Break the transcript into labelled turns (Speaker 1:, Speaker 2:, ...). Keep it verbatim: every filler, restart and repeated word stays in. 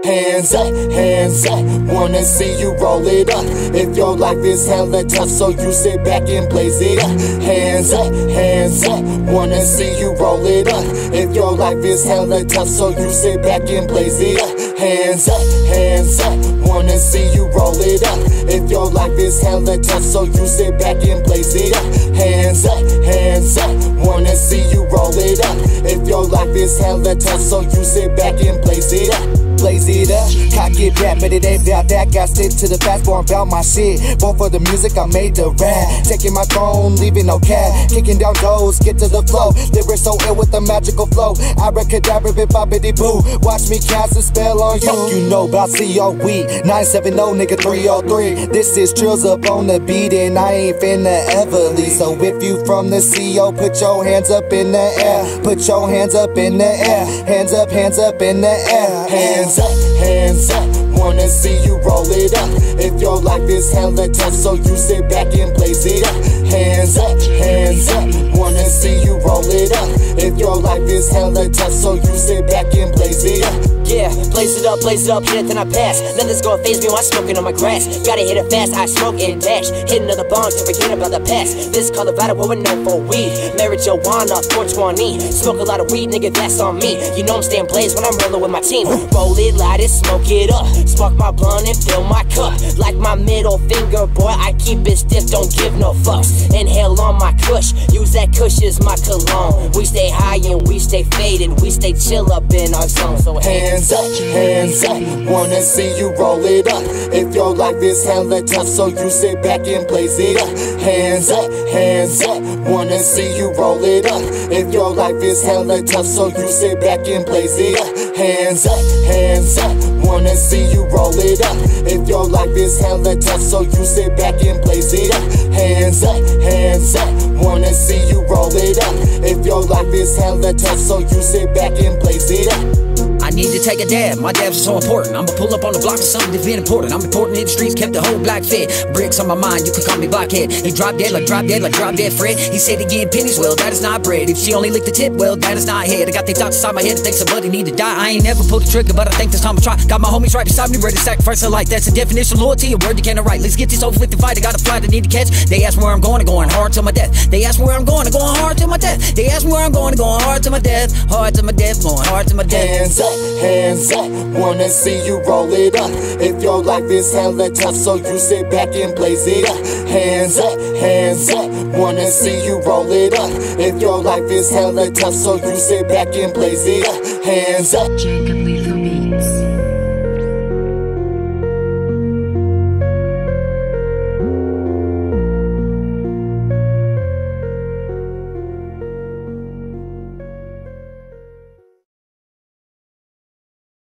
Speaker 1: Hands up, hands up, wanna see you roll it up. If your life is hella tough, so you sit back and blaze it up. Hands up, hands up, wanna see you roll it up. If your life is hella tough, so you sit back and blaze it up. Hands up, hands up, wanna see you roll it up. If your life is hella tough, so you sit back and blaze it up. Hands up, hands up, wanna see you roll it up. If your life is hella tough, so you sit back and blaze it up. Blaze it up, cock it back, but it ain't about that. Got stick to the fast, born about my shit. Born for the music, I made the rap. Taking my throne, leaving no cap. Kicking down doors, get to the flow. Lyrics so ill with the magical flow. Abracadabra, bit boppity boo. Watch me cast a spell on you. You know about C O we nine seven zero, nigga three oh three. This is Trills up on the beat, and I ain't finna ever leave. So if you from the C O, put your hands up in the air. Put your hands up in the air. Hands up, hands up in the air. Hands Hands up, hands up, wanna see you roll it up. If your life is hella tough, so you sit back and blaze it up. Hands up, hands up, wanna see you roll it up. If your life is hella tough, so you sit back and blaze it up.
Speaker 2: Yeah, blaze it up, blaze it up, hit it then I pass. Nothing's gonna faze me when I'm smoking on my grass. Gotta hit it fast, I smoke and dash. Hit another bong to forget about the past. This Colorado, what we're known for weed. Marijuana, four twenty. Smoke a lot of weed, nigga, that's on me. You know I'm staying blaze when I'm rolling with my team. Roll it, light it, smoke it up. Spark my blunt and fill my cup. Like my middle finger, boy, I keep it stiff, don't give no fucks. Inhale on my kush, use that kush as my cologne. We stay high and we stay faded. We stay chill up in our zone, so hands
Speaker 1: Hands up, hands up, wanna see you roll it up. If your life is hella tough, so you sit back and blaze it up. Hands up, hands up, wanna see you roll it up. If your life is hella tough, so you sit back and blaze it up. Hands up, hands up, wanna see you roll it up. If your life is hella tough, so you sit back and blaze it up. Hands up, hands up, wanna see you roll it up. If your life is hella tough, so you sit back and blaze it up.
Speaker 3: I need to take a dab, my dabs are so important. I'ma pull up on the block with something that's important. I'm important in the streets, kept the whole block fed. Bricks on my mind, you can call me blockhead. He drop dead like drop dead like drop dead Fred. He said he getting pennies, well that is not bread. If she only licked the tip, well that is not head. I got these thoughts inside my head, I think somebody need to die. I ain't never pulled the trigger, but I think this time I'll try. Got my homies right beside me, ready to sacrifice their life. That's the definition of loyalty, a word you can't write. Let's get this over with the fight, I got a flight I need to catch. They ask me where I'm going, I'm going hard till my death. They ask me where I'm going, I'm going hard till my death. They ask me where I'm going, I'm going hard till my death. Hard till my death, going hard till my death.
Speaker 1: Hands up, hands up, wanna see you roll it up. If your life is hella tough, so you sit back and blaze it up. Hands up, hands up, wanna see you roll it up. If your life is hella tough, so you sit back and blaze it up. Hands up.